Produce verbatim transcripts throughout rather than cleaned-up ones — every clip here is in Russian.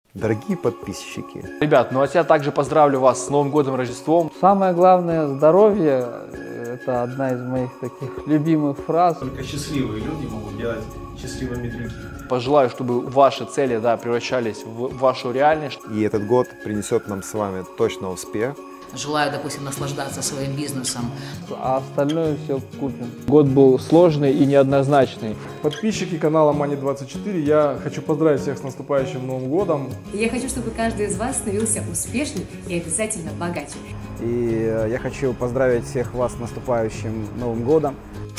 Дорогие подписчики. Ребят, ну а я также поздравлю вас с Новым годом, Рождеством. Самое главное – здоровье. Это одна из моих таких любимых фраз. Только счастливые люди могут делать счастливыми других. Пожелаю, чтобы ваши цели, да, превращались в вашу реальность. И этот год принесет нам с вами точно успех. Желаю, допустим, наслаждаться своим бизнесом. А остальное все купим. Год был сложный и неоднозначный. Подписчики канала Money двадцать четыре, я хочу поздравить всех с наступающим Новым годом. Я хочу, чтобы каждый из вас становился успешнее и обязательно богаче. И я хочу поздравить всех вас с наступающим Новым годом.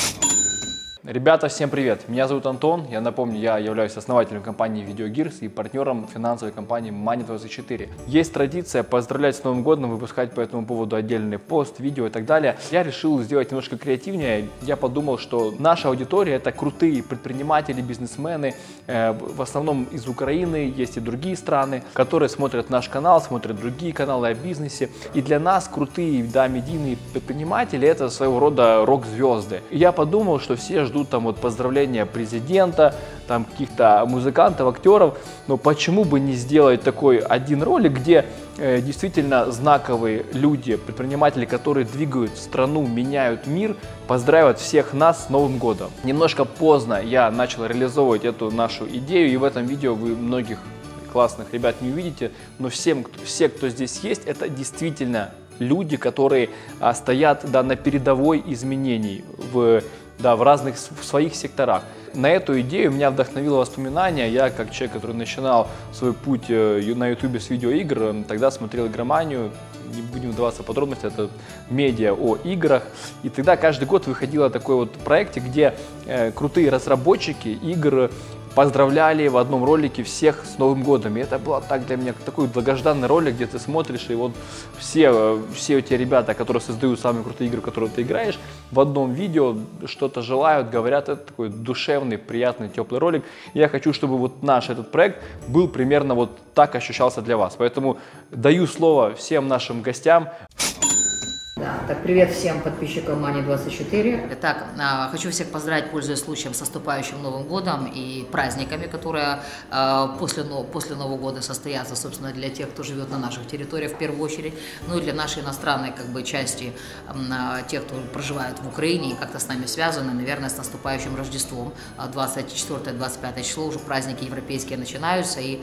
Ребята, всем привет! Меня зовут Антон. Я напомню, я являюсь основателем компании VideoGears и партнером финансовой компании Money двадцать четыре. Есть традиция поздравлять с Новым годом, выпускать по этому поводу отдельный пост, видео и так далее. Я решил сделать немножко креативнее. Я подумал, что наша аудитория — это крутые предприниматели, бизнесмены, э, в основном из Украины, есть и другие страны, которые смотрят наш канал, смотрят другие каналы о бизнесе. И для нас крутые, да, медийные предприниматели — это своего рода рок-звезды. И я подумал, что все ждут там вот поздравления президента, там каких-то музыкантов, актеров, но почему бы не сделать такой один ролик, где э, действительно знаковые люди, предприниматели, которые двигают страну, меняют мир, поздравят всех нас с Новым годом. Немножко поздно я начал реализовывать эту нашу идею, и в этом видео вы многих классных ребят не увидите, но всем, все, кто здесь есть, это действительно люди, которые а, стоят, да, на передовой изменений в Да, в разных в своих секторах. На эту идею меня вдохновило воспоминание. Я, как человек, который начинал свой путь на ютубе с видеоигр, тогда смотрел игроманию, не будем вдаваться в подробности, это медиа о играх. И тогда каждый год выходило такой вот проектик, где э, крутые разработчики игр поздравляли в одном ролике всех с Новым годом. И это было так для меня такой долгожданный ролик, где ты смотришь, и вот все, все эти ребята, которые создают самые крутые игры, в которые ты играешь, в одном видео что-то желают, говорят. Это такой душевный, приятный, теплый ролик. Я хочу, чтобы вот наш этот проект был примерно вот так ощущался для вас. Поэтому даю слово всем нашим гостям. Да, так, привет всем подписчикам Money двадцать четыре. Итак, хочу всех поздравить, пользуясь случаем, с наступающим Новым годом и праздниками, которые после, после Нового года состоятся, собственно, для тех, кто живет на наших территориях в первую очередь, ну и для нашей иностранной как бы части, тех, кто проживает в Украине и как-то с нами связаны, наверное, с наступающим Рождеством. двадцать четвёртое — двадцать пятое число, уже праздники европейские начинаются, и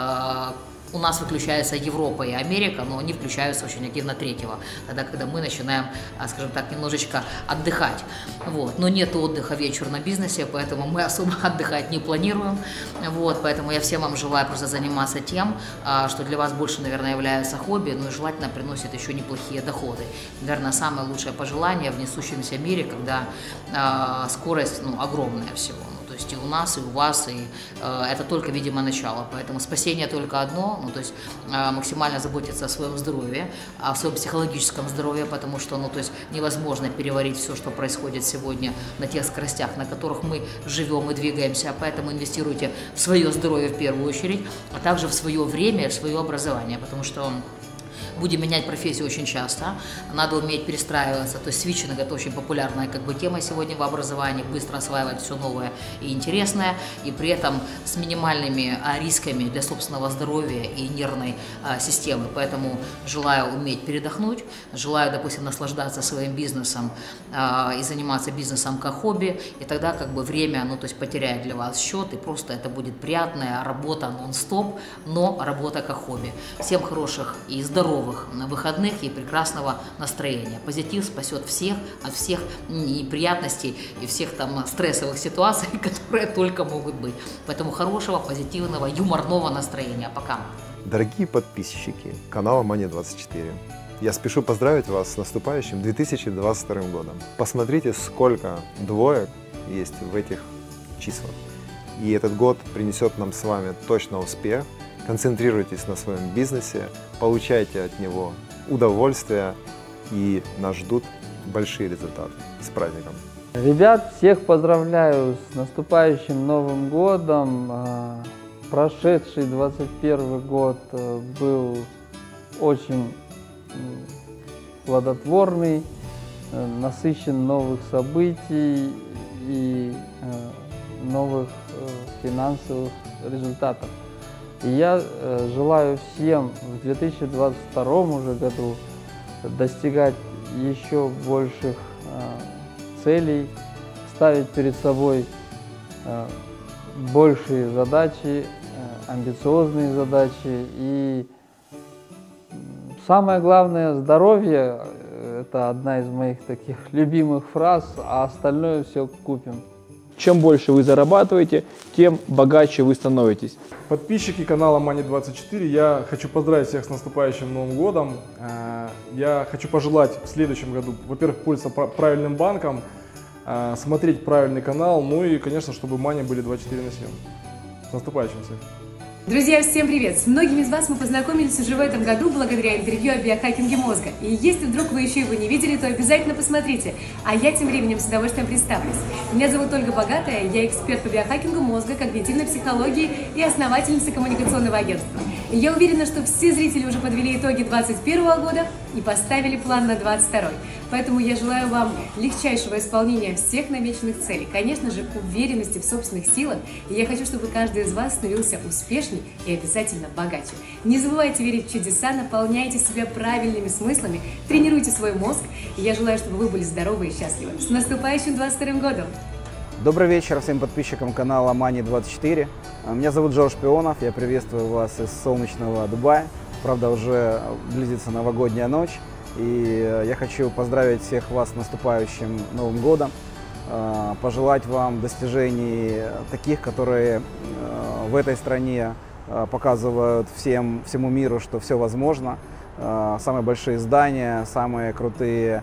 у нас выключается Европа и Америка, но они включаются очень активно третьего, тогда, когда мы начинаем, скажем так, немножечко отдыхать. Вот. Но нет отдыха вечер на бизнесе, поэтому мы особо отдыхать не планируем. Вот. Поэтому я всем вам желаю просто заниматься тем, что для вас больше, наверное, является хобби, но и желательно приносит еще неплохие доходы. Наверное, самое лучшее пожелание в несущемся мире, когда э, скорость, ну, огромная всего. То есть и у нас, и у вас, и э, это только, видимо, начало. Поэтому спасение только одно, ну, то есть э, максимально заботиться о своем здоровье, о своем психологическом здоровье, потому что, ну, то есть невозможно переварить все, что происходит сегодня на тех скоростях, на которых мы живем и двигаемся. Поэтому инвестируйте в свое здоровье в первую очередь, а также в свое время, в свое образование, потому что будем менять профессию очень часто, надо уметь перестраиваться, то есть свитчинг — это очень популярная как бы тема сегодня в образовании, быстро осваивать все новое и интересное, и при этом с минимальными а, рисками для собственного здоровья и нервной а, системы. Поэтому желаю уметь передохнуть, желаю, допустим, наслаждаться своим бизнесом а, и заниматься бизнесом как хобби, и тогда как бы время, ну, то есть потеряет для вас счет, и просто это будет приятная работа нон-стоп, но работа как хобби. Всем хороших и здоровых на выходных и прекрасного настроения. Позитив спасет всех от всех неприятностей и всех там стрессовых ситуаций, которые только могут быть. Поэтому хорошего, позитивного, юморного настроения. Пока. Дорогие подписчики канала Money двадцать четыре, я спешу поздравить вас с наступающим две тысячи двадцать вторым годом. Посмотрите, сколько двоек есть в этих числах. И этот год принесет нам с вами точно успех. Концентрируйтесь на своем бизнесе, получайте от него удовольствие, и нас ждут большие результаты. С праздником! Ребят, всех поздравляю с наступающим Новым годом. Прошедший двадцать первый год был очень плодотворный, насыщен новых событий и новых финансовых результатов. И я э, желаю всем в две тысячи двадцать втором уже году достигать еще больших э, целей, ставить перед собой э, большие задачи, э, амбициозные задачи. И самое главное, здоровье – это одна из моих таких любимых фраз, а остальное все купим. Чем больше вы зарабатываете, тем богаче вы становитесь. Подписчики канала Мани двадцать четыре, я хочу поздравить всех с наступающим Новым годом. Я хочу пожелать в следующем году, во-первых, пользоваться правильным банком, смотреть правильный канал, ну и, конечно, чтобы Мани были двадцать четыре на семь. С наступающим всех! Друзья, всем привет! С многими из вас мы познакомились уже в этом году благодаря интервью о биохакинге мозга. И если вдруг вы еще его не видели, то обязательно посмотрите. А я тем временем с удовольствием представлюсь. Меня зовут Ольга Богатая, я эксперт по биохакингу мозга, когнитивной психологии и основательница коммуникационного агентства. И я уверена, что все зрители уже подвели итоги двадцать первого года и поставили план на двадцать второй. Поэтому я желаю вам легчайшего исполнения всех намеченных целей, конечно же, уверенности в собственных силах. И я хочу, чтобы каждый из вас становился успешней и обязательно богаче. Не забывайте верить в чудеса, наполняйте себя правильными смыслами, тренируйте свой мозг. И я желаю, чтобы вы были здоровы и счастливы. С наступающим двадцать вторым годом! Добрый вечер всем подписчикам канала Мани двадцать четыре. Меня зовут Джордж Пионов, я приветствую вас из солнечного Дубая. Правда, уже близится новогодняя ночь. И я хочу поздравить всех вас с наступающим Новым годом, пожелать вам достижений таких, которые в этой стране показывают всем, всему миру, что все возможно. Самые большие здания, самые крутые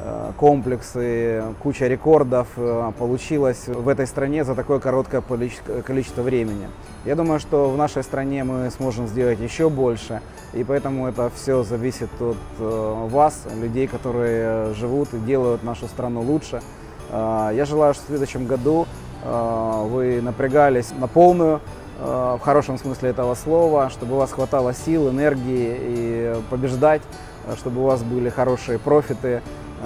комплексы, куча рекордов получилось в этой стране за такое короткое количество времени. Я думаю, что в нашей стране мы сможем сделать еще больше, и поэтому это все зависит от вас, людей, которые живут и делают нашу страну лучше. Я желаю, что в следующем году вы напрягались на полную, в хорошем смысле этого слова, чтобы у вас хватало сил, энергии и побеждать, чтобы у вас были хорошие профиты,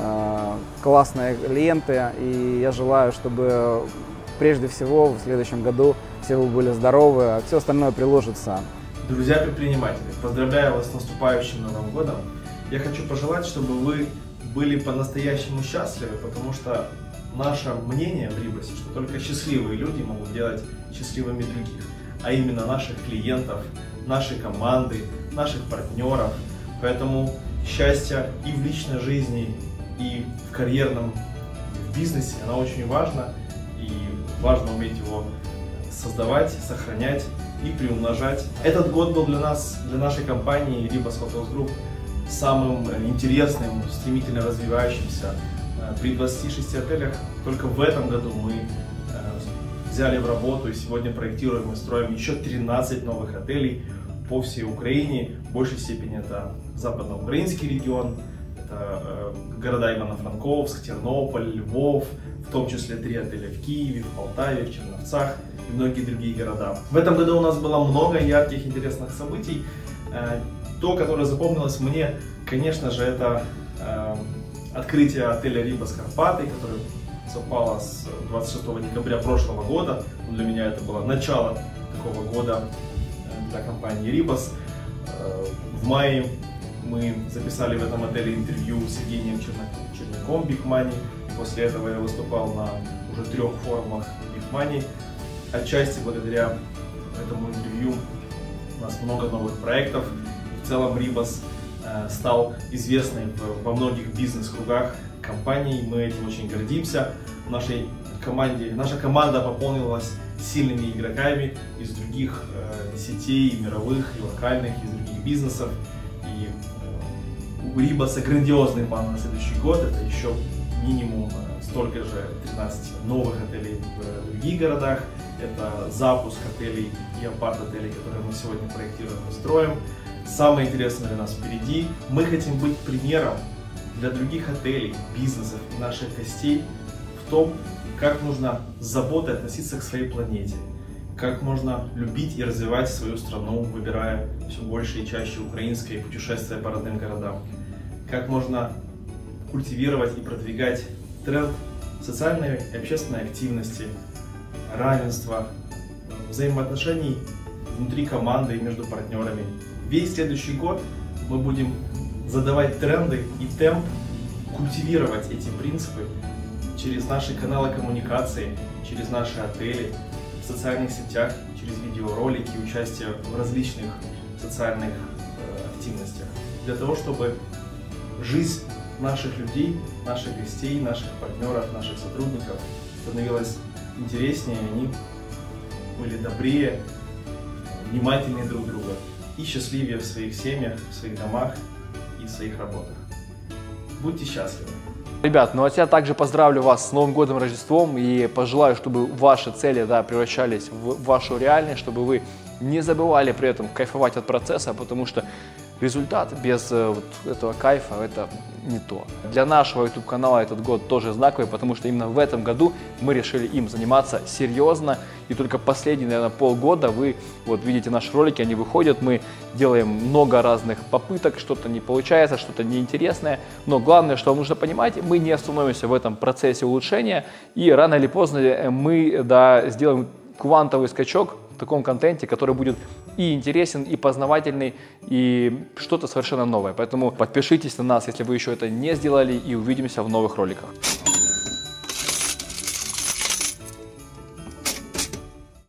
классные клиенты, и я желаю, чтобы прежде всего в следующем году все вы были здоровы, а все остальное приложится. Друзья предприниматели, поздравляю вас с наступающим Новым годом. Я хочу пожелать, чтобы вы были по-настоящему счастливы, потому что наше мнение в Рибасе, что только счастливые люди могут делать счастливыми других, а именно наших клиентов, нашей команды, наших партнеров. Поэтому счастье и в личной жизни, и в карьерном, и в бизнесе, оно очень важно, и важно уметь его создавать, сохранять и приумножать. Этот год был для нас, для нашей компании Ribas Hotels Group самым интересным, стремительно развивающимся. При двадцати шести отелях только в этом году мы взяли в работу и сегодня проектируем и строим еще тринадцать новых отелей по всей Украине. В большей степени это западноукраинский регион, это э, города Ивано-Франковск, Тернополь, Львов, в том числе три отеля в Киеве, в Полтаве, в Черновцах и многие другие города. В этом году у нас было много ярких, интересных событий. Э, то, которое запомнилось мне, конечно же, это э, открытие отеля Ribas Карпаты, которое совпало с двадцать шестого декабря прошлого года. Для меня это было начало такого года для компании Ribas. В мае мы записали в этом отеле интервью с Евгением Черняком Big Money. После этого я выступал на уже трех форумах Big Money. Отчасти благодаря этому интервью у нас много новых проектов. В целом Ribas стал известным во многих бизнес-кругах компаний. Мы этим очень гордимся. В нашей команде, наша команда пополнилась сильными игроками из других э, сетей, мировых и локальных, из других бизнесов. И э, у Ribas грандиозный план на следующий год. Это еще минимум э, столько же тринадцать новых отелей в других городах. Это запуск отелей и апарт-отелей, которые мы сегодня проектируем и строим. Самое интересное для нас впереди. Мы хотим быть примером для других отелей, бизнесов и наших гостей в том, как нужно с заботой относиться к своей планете, как можно любить и развивать свою страну, выбирая все больше и чаще украинское путешествия по родным городам, как можно культивировать и продвигать тренд социальной и общественной активности, равенства, взаимоотношений внутри команды и между партнерами. Весь следующий год мы будем задавать тренды и темп, культивировать эти принципы через наши каналы коммуникации, через наши отели, в социальных сетях, через видеоролики, участие в различных социальных э, активностях. Для того, чтобы жизнь наших людей, наших гостей, наших партнеров, наших сотрудников становилась интереснее, они были добрее, внимательнее друг друга и счастливее в своих семьях, в своих домах и в своих работах. Будьте счастливы! Ребят, ну а я также поздравлю вас с Новым годом, Рождеством и пожелаю, чтобы ваши цели, да, превращались в вашу реальность, чтобы вы не забывали при этом кайфовать от процесса, потому что результат без э, вот этого кайфа — это не то. Для нашего YouTube канала этот год тоже знаковый, потому что именно в этом году мы решили им заниматься серьезно. И только последние, наверное, полгода вы вот видите наши ролики, они выходят, мы делаем много разных попыток, что-то не получается, что-то неинтересное. Но главное, что вам нужно понимать, мы не остановимся в этом процессе улучшения, и рано или поздно мы, да, сделаем квантовый скачок в таком контенте, который будет и интересен, и познавательный, и что-то совершенно новое. Поэтому подпишитесь на нас, если вы еще это не сделали, и увидимся в новых роликах.